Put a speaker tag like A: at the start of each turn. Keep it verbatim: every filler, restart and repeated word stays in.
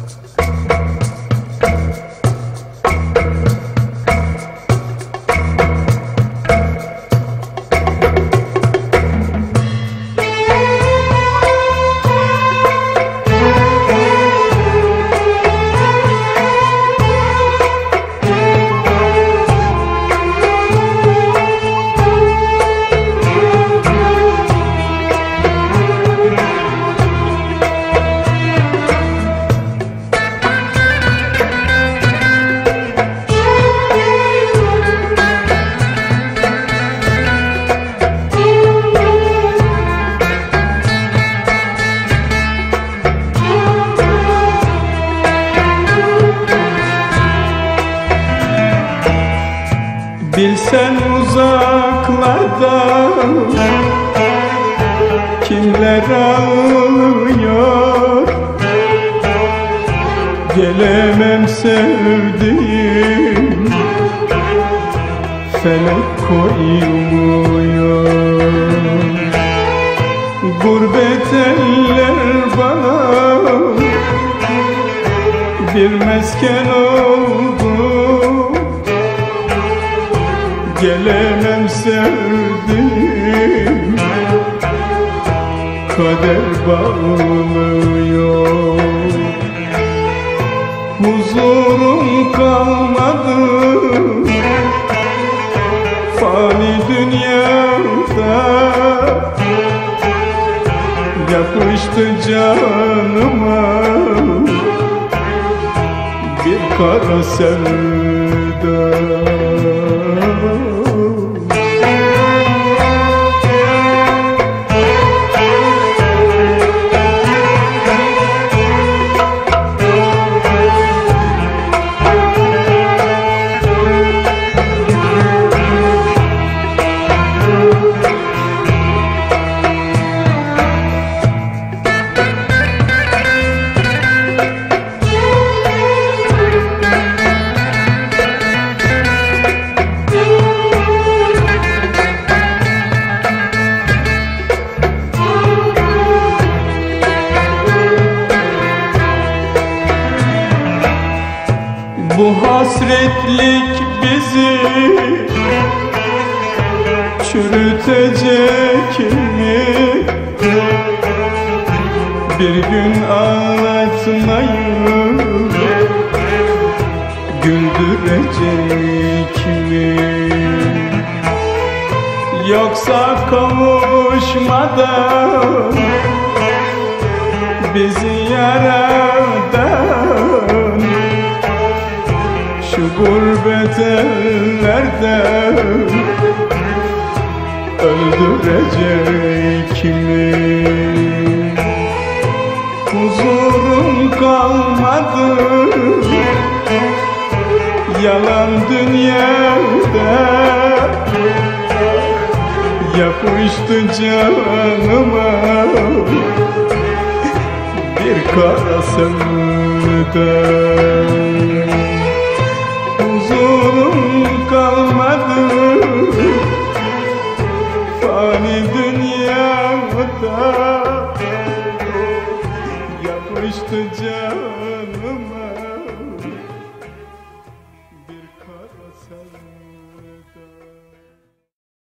A: Bilsen uzaklarda kimler ağlıyor, gelemem sevdiğim, felek koymuyor. Gurbet eller bana bir mesken oldu, gelemem sevdiğim, kader bağlıyor. Huzurum kalmadı fani dünyada, yapıştı canıma bir kara sevda. Bu hasretlik bizi çürütecek mi? Bir gün ağlatmayı güldürecek mi? Yoksa kavuşmadan bizi yaradan şu gurbet ellerde öldürecek mi? Huzurum kalmadı yalan dünyada, yapıştı canıma bir kara sevda. Huzurum kalmadı fani dünyada, yapıştı canıma